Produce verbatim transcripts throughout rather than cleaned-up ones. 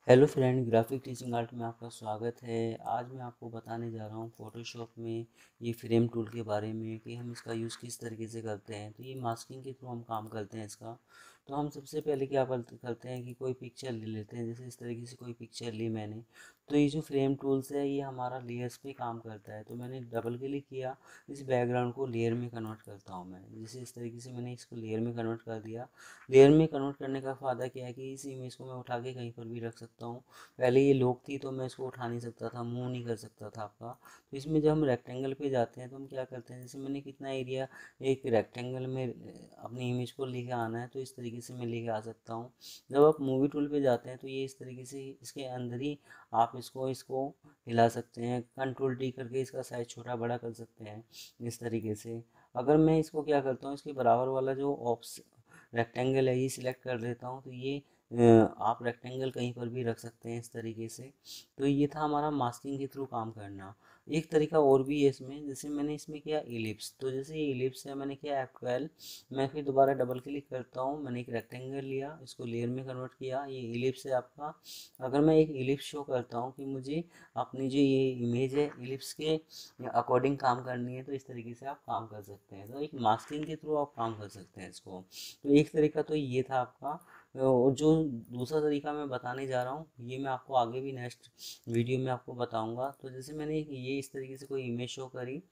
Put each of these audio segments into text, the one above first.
Hello friend, graphic teaching art में आपका स्वागत है। आज मैं आपको बताने जा रहा हूँ फोटोशॉप में ये फ्रेम टूल के बारे में कि हम इसका यूज़ किस तरीके से करते हैं। तो ये मास्किंग के थ्रू हम काम करते हैं इसका। तो हम सबसे पहले क्या करते करते हैं कि कोई पिक्चर ले लेते हैं। जैसे इस तरीके से कोई पिक्चर ली मैंने, तो ये जो फ्रेम टूल्स है ये हमारा लेयर्स पे काम करता है। तो मैंने डबल क्लिक किया, इस बैकग्राउंड को लेयर में कन्वर्ट करता हूँ मैं। जैसे इस तरीके से मैंने इसको लेयर में कन्वर्ट कर दिया। लेयर में कन्वर्ट करने का फ़ायदा क्या है कि इस इमेज को मैं उठा के कहीं पर भी रख सकता हूँ। पहले ये लॉक थी तो मैं इसको उठा नहीं सकता था, मूव नहीं कर सकता था आपका। तो इसमें जब हम रेक्टेंगल पे जाते हैं तो हम क्या करते हैं, जैसे मैंने कितना एरिया एक रेक्टेंगल में अपनी इमेज को लेके आना है तो इस तरीके से मैं लेके आ सकता हूँ। जब आप मूवी टूल पे जाते हैं तो ये इस तरीके से इसके अंदर ही आप इसको इसको हिला सकते हैं। कंट्रोल डी करके इसका साइज छोटा बड़ा कर सकते हैं इस तरीके से। अगर मैं इसको क्या करता हूँ, इसके बराबर वाला जो ऑप्स रेक्टेंगल है ये सिलेक्ट कर लेता हूँ, तो ये अ, आप रेक्टेंगल कहीं पर भी रख सकते हैं इस तरीके से। तो ये था हमारा मास्किंग के थ्रू काम करना। एक तरीका और भी है इसमें, जैसे मैंने इसमें किया इलिप्स। तो जैसे ये इलिप्स है, मैंने किया एफ ट्वेल्व। मैं फिर दोबारा डबल क्लिक करता हूँ, मैंने एक रेक्टेंगल लिया, इसको लेयर में कन्वर्ट किया। ये इलिप्स है आपका। अगर मैं एक इलिप्स शो करता हूँ कि मुझे अपनी जो ये इमेज है इलिप्स के अकॉर्डिंग काम करनी है, तो इस तरीके से आप काम कर सकते हैं। तो एक मास्किंग के थ्रू आप काम कर सकते हैं इसको। तो एक तरीका तो ये था आपका। और जो दूसरा तरीका मैं बताने जा रहा हूँ ये मैं आपको आगे भी नेक्स्ट वीडियो में आपको बताऊंगा। तो जैसे मैंने ये इस तरीके से कोई इमेज शो करी,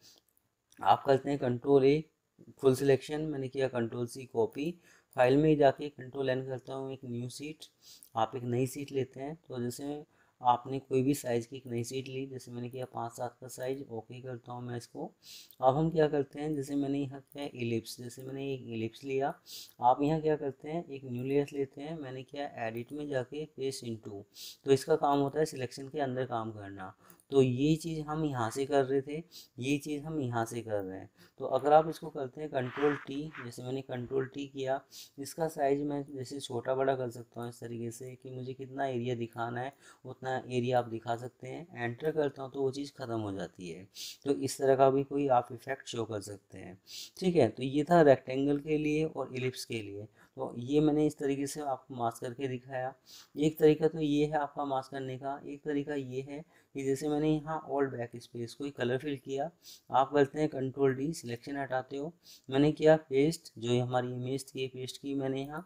आप करते हैं कंट्रोल ए फुल सिलेक्शन, मैंने किया कंट्रोल सी कॉपी। फाइल में ही जाके कंट्रोल एन करता हूँ, एक न्यू सीट। आप एक नई सीट लेते हैं। तो जैसे आपने कोई भी साइज़ की एक नई सीट ली, जैसे मैंने किया पाँच सात का साइज, ओके करता हूँ मैं इसको। अब हम क्या करते हैं, जैसे मैंने यहाँ किया इलिप्स, जैसे मैंने एक इलिप्स लिया। आप यहाँ क्या करते हैं, एक न्यू लेयर लेते हैं। मैंने किया एडिट में जाके पेस्ट इनटू। तो इसका काम होता है सिलेक्शन के अंदर काम करना। तो ये चीज़ हम यहाँ से कर रहे थे, ये चीज़ हम यहाँ से कर रहे हैं। तो अगर आप इसको करते हैं कंट्रोल टी, जैसे मैंने कंट्रोल टी किया, इसका साइज मैं जैसे छोटा बड़ा कर सकता हूँ इस तरीके से कि मुझे कितना एरिया दिखाना है उतना एरिया आप दिखा सकते हैं। एंटर करता हूँ तो वो चीज़ ख़त्म हो जाती है। तो इस तरह का भी कोई आप इफेक्ट शो कर सकते हैं। ठीक है, तो ये था रेक्टेंगल के लिए और इलिप्स के लिए। तो ये मैंने इस तरीके से आपको मास्क करके दिखाया। एक तरीका तो ये है आपका मास्क करने का। एक तरीका ये है कि जैसे मैंने यहाँ ओल्ड बैक स्पेस कोई कलर फिल किया, आप करते हैं कंट्रोल डी, सिलेक्शन हटाते हो। मैंने किया पेस्ट, जो ये हमारी इमेज थी पेस्ट की मैंने यहाँ।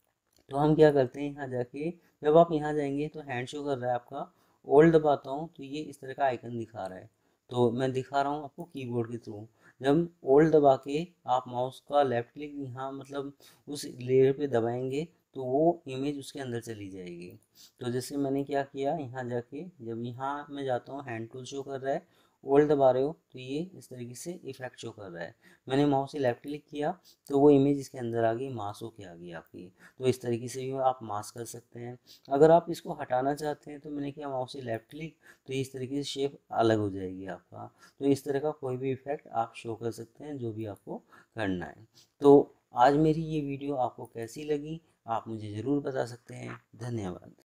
तो हम क्या करते हैं, यहाँ जाके जब आप यहाँ जाएंगे तो हैंड शो कर रहा है आपका। ओल्ड दबाता हूँ तो ये इस तरह का आइकन दिखा रहा है। तो मैं दिखा रहा हूँ आपको कीबोर्ड के थ्रू। जब ओल्ड दबा के आप माउस का लेफ्ट क्लिक यहाँ मतलब उस लेयर पे दबाएंगे तो वो इमेज उसके अंदर चली जाएगी। तो जैसे मैंने क्या किया, यहाँ जाके जब यहाँ मैं जाता हूँ हैंड टूल शो कर रहा है, ओल्ड दबा रहे हो तो ये इस तरीके से इफेक्ट शो कर रहा है। मैंने माउस से लेफ्ट क्लिक किया तो वो इमेज इसके अंदर आ गई, मास होके आ गई आपकी। तो इस तरीके से भी आप मास्क कर सकते हैं। अगर आप इसको हटाना चाहते हैं तो मैंने किया माउस से लेफ्ट क्लिक, तो इस तरीके से शेप अलग हो जाएगी आपका। तो इस तरह का कोई भी इफेक्ट आप शो कर सकते हैं जो भी आपको करना है। तो आज मेरी ये वीडियो आपको कैसी लगी आप मुझे ज़रूर बता सकते हैं। धन्यवाद।